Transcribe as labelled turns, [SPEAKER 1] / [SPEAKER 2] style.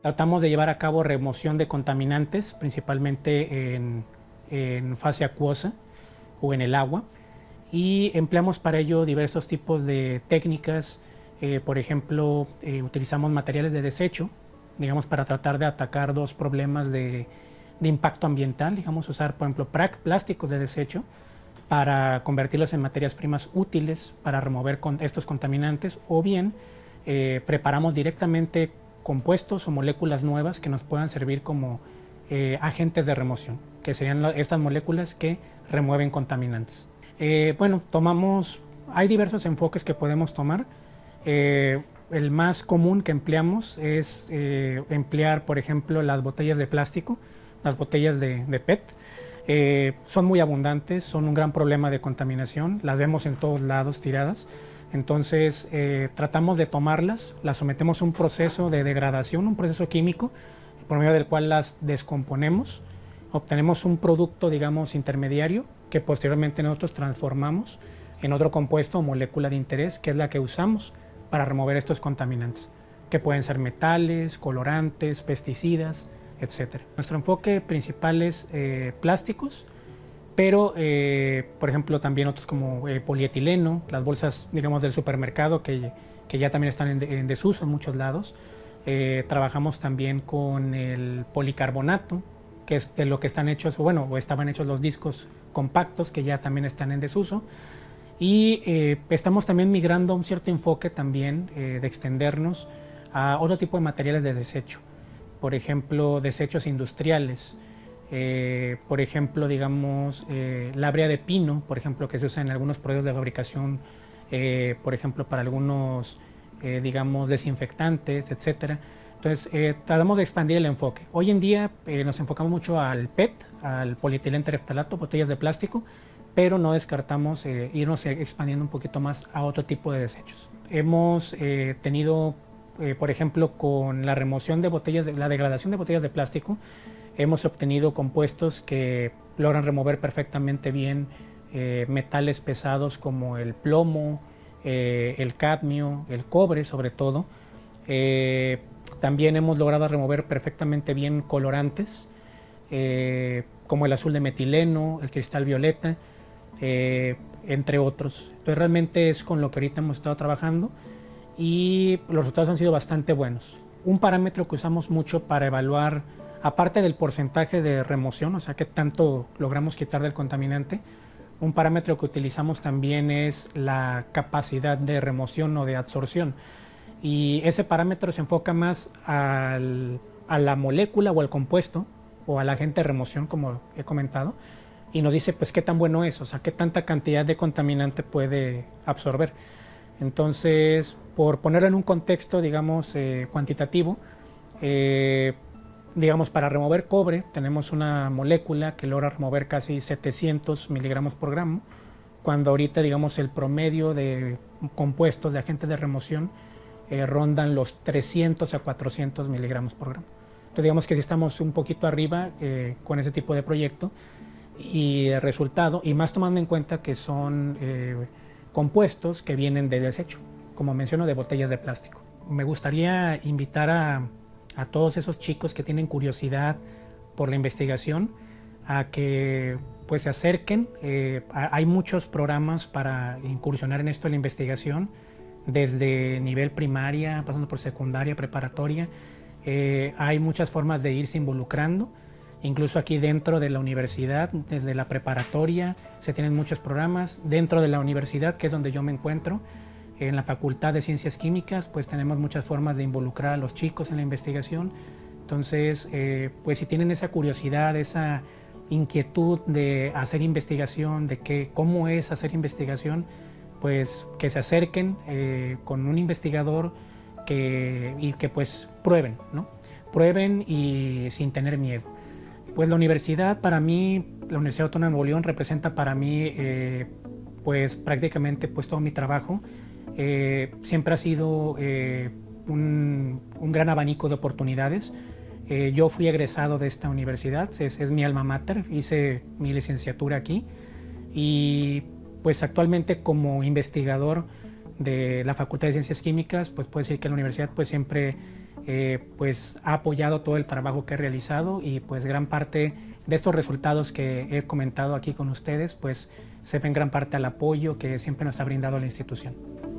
[SPEAKER 1] Tratamos de llevar a cabo remoción de contaminantes, principalmente en fase acuosa o en el agua, y empleamos para ello diversos tipos de técnicas. Por ejemplo, utilizamos materiales de desecho, digamos, para tratar de atacar dos problemas de impacto ambiental, digamos, usar, por ejemplo, plásticos de desecho para convertirlos en materias primas útiles para remover estos contaminantes, o bien preparamos directamente compuestos o moléculas nuevas que nos puedan servir como agentes de remoción, que serían estas moléculas que remueven contaminantes. Bueno, hay diversos enfoques que podemos tomar. El más común que empleamos es emplear, por ejemplo, las botellas de plástico, las botellas de PET. Son muy abundantes, son un gran problema de contaminación, las vemos en todos lados tiradas. Entonces tratamos de tomarlas, las sometemos a un proceso de degradación, un proceso químico, por medio del cual las descomponemos, obtenemos un producto, digamos, intermediario, que posteriormente nosotros transformamos en otro compuesto o molécula de interés, que es la que usamos para remover estos contaminantes, que pueden ser metales, colorantes, pesticidas, etc. Nuestro enfoque principal es plásticos, pero por ejemplo también otros como polietileno, las bolsas, digamos, del supermercado que ya también están en desuso en muchos lados. Trabajamos también con el policarbonato, que es de lo que están hechos, bueno, o estaban hechos los discos compactos, que ya también están en desuso. Y estamos también migrando a un cierto enfoque también de extendernos a otro tipo de materiales de desecho. Por ejemplo, desechos industriales. Por ejemplo, digamos, la brea de pino, por ejemplo, que se usa en algunos procesos de fabricación, por ejemplo, para algunos, digamos, desinfectantes, etcétera. Entonces, tratamos de expandir el enfoque. Hoy en día nos enfocamos mucho al PET, al polietileno tereftalato, botellas de plástico, pero no descartamos irnos expandiendo un poquito más a otro tipo de desechos. Hemos tenido, por ejemplo, con la remoción de botellas, la degradación de botellas de plástico, hemos obtenido compuestos que logran remover perfectamente bien metales pesados como el plomo, el cadmio, el cobre sobre todo. También hemos logrado remover perfectamente bien colorantes como el azul de metileno, el cristal violeta, entre otros. Entonces realmente es con lo que ahorita hemos estado trabajando y los resultados han sido bastante buenos. Un parámetro que usamos mucho para evaluar, aparte del porcentaje de remoción, o sea, qué tanto logramos quitar del contaminante, un parámetro que utilizamos también es la capacidad de remoción o de absorción. Y ese parámetro se enfoca más a la molécula o al compuesto o al agente de remoción, como he comentado, y nos dice pues qué tan bueno es, o sea, qué tanta cantidad de contaminante puede absorber. Entonces, por ponerlo en un contexto, digamos, cuantitativo, digamos, para remover cobre tenemos una molécula que logra remover casi 700 miligramos por gramo, cuando ahorita, digamos, el promedio de compuestos de agentes de remoción rondan los 300 a 400 miligramos por gramo. Entonces digamos que si estamos un poquito arriba con ese tipo de proyecto y de resultado, y más tomando en cuenta que son compuestos que vienen de desecho, como menciono, de botellas de plástico. Me gustaría invitar a todos esos chicos que tienen curiosidad por la investigación a que pues se acerquen. Hay muchos programas para incursionar en esto de la investigación, desde nivel primaria, pasando por secundaria, preparatoria. Hay muchas formas de irse involucrando, incluso aquí dentro de la universidad, desde la preparatoria, se tienen muchos programas. Dentro de la universidad, que es donde yo me encuentro, en la Facultad de Ciencias Químicas, pues tenemos muchas formas de involucrar a los chicos en la investigación. Entonces, pues si tienen esa curiosidad, esa inquietud de hacer investigación, de cómo es hacer investigación, pues que se acerquen con un investigador y que pues prueben, ¿no? Prueben y sin tener miedo. Pues la universidad, para mí, la Universidad Autónoma de Nuevo León representa para mí pues prácticamente pues todo mi trabajo. Siempre ha sido un gran abanico de oportunidades. Yo fui egresado de esta universidad, es mi alma mater, hice mi licenciatura aquí y pues actualmente como investigador de la Facultad de Ciencias Químicas, pues puedo decir que la universidad pues siempre pues ha apoyado todo el trabajo que he realizado, y pues gran parte de estos resultados que he comentado aquí con ustedes pues se ven gran parte al apoyo que siempre nos ha brindado la institución.